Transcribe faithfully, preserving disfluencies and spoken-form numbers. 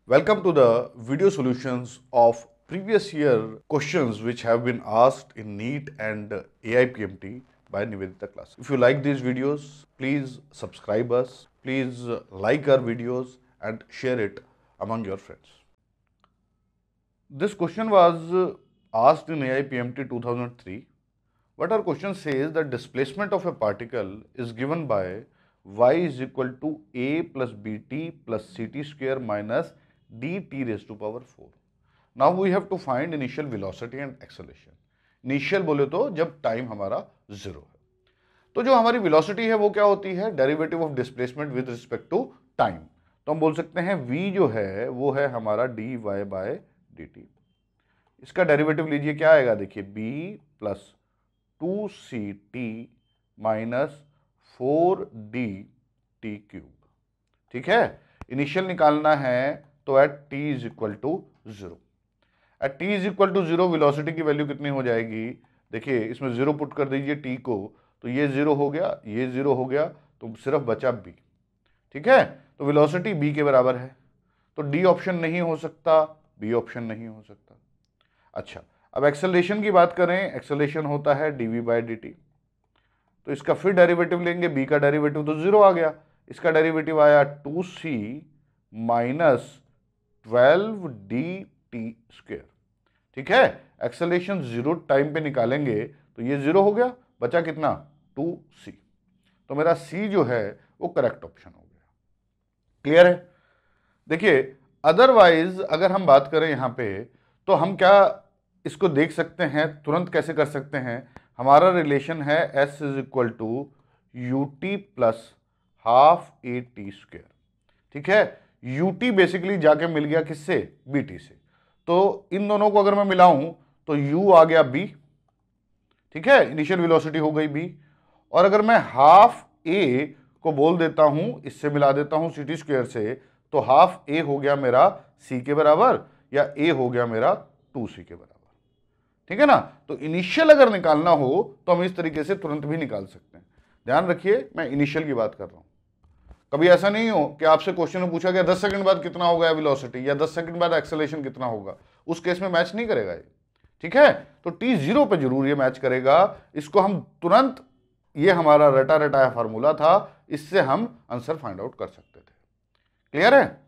Welcome to the video solutions of previous year questions which have been asked in NEET and A I P M T by Nivedita class. If you like these videos, please subscribe us, please like our videos and share it among your friends. This question was asked in A I P M T two thousand three. What our question says that displacement of a particle is given by y is equal to a plus bt plus ct square minus dt raised to power four. Now we have to find initial velocity and acceleration. Initial बोले तो जब time हमारा zero है, तो जो हमारी velocity है वो क्या होती है, derivative of displacement with respect to time. तो हम बोल सकते हैं v जो है वो है हमारा dy बाय dt. इसका डेरिवेटिव लीजिए, क्या आएगा देखिए, b plus two c t minus four d t cube. ठीक है, इनिशियल निकालना है तो at t is equal to zero. At t is equal to zero velocity की वैल्यू कितनी हो जाएगी, देखिए इसमें जीरो पुट कर दीजिए t को, तो ये जीरो हो गया, ये जीरो हो गया, तो सिर्फ बचा b. ठीक है, तो वेलोसिटी b के बराबर है, तो d ऑप्शन नहीं हो सकता, b ऑप्शन नहीं हो सकता. अच्छा, अब एक्सेलरेशन की बात करें, एक्सेलरेशन होता है dv बाय dt. तो इसका फिर डेरिवेटिव लेंगे, b का डेरिवेटिव तो जीरो आ गया, इसका डेरिवेटिव आया two c minus twelve d t square. ठीक है, एक्सेलरेशन जीरो टाइम पे निकालेंगे तो ये जीरो हो गया, बचा कितना, टू सी. तो मेरा c जो है वो करेक्ट ऑप्शन हो गया. क्लियर है. देखिए अदरवाइज अगर हम बात करें यहां पे, तो हम क्या इसको देख सकते हैं, तुरंत कैसे कर सकते हैं. हमारा रिलेशन है s is equal to u t plus half a t square. ठीक है, ut बेसिकली जाके मिल गया किससे, bt से. तो इन दोनों को अगर मैं मिलाऊं तो u आ गया b. ठीक है, इनिशियल वेलोसिटी हो गई b. और अगर मैं हाफ a को बोल देता हूं, इससे मिला देता हूं ct स्क्वायर से, तो हाफ a हो गया मेरा c के बराबर, या a हो गया मेरा टू सी के बराबर. ठीक है ना. तो इनिशियल अगर निकालना हो तो हम इस तरीके से तुरंत भी निकाल सकते हैं. ध्यान रखिए मैं इनिशियल की बात कर रहा हूं. कभी ऐसा नहीं हो कि आपसे क्वेश्चन में पूछा गया दस सेकंड बाद कितना होगा वेलोसिटी, या दस सेकंड बाद एक्सेलरेशन कितना होगा, उस केस में मैच नहीं करेगा ये. ठीक है, तो टी जीरो पे जरूर ये मैच करेगा. इसको हम तुरंत, ये हमारा रटा रटाया फार्मूला था, इससे हम आंसर फाइंड आउट कर सकते थे. क्लियर है.